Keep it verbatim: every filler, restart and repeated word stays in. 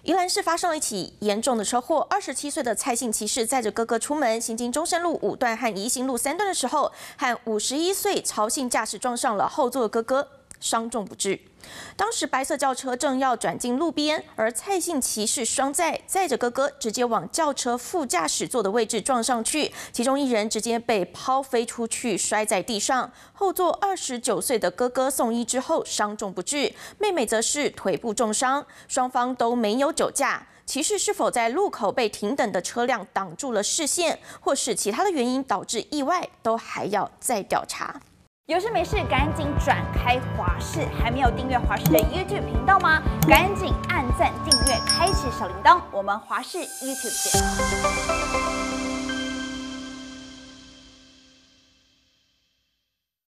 宜兰市发生了一起严重的车祸，二十七岁的蔡姓骑士载着哥哥出门，行经中山路五段和宜兴路三段的时候，和五十一岁曹姓驾驶撞上了后座的哥哥，伤重不治。当时白色轿车正要转进路边，而蔡姓骑士双载载着哥哥，直接往轿车副驾驶座的位置撞上去，其中一人直接被抛飞出去，摔在地上。后座二十九岁的哥哥送医之后伤重不治，妹妹则是腿部重伤，双方都没有酒驾。骑士是否在路口被停等的车辆挡住了视线，或是其他的原因导致意外，都还要再调查。 有事没事赶紧转开华视，还没有订阅华视的 YouTube 频道吗？赶紧按赞、订阅、开启小铃铛，我们华视 YouTube 见。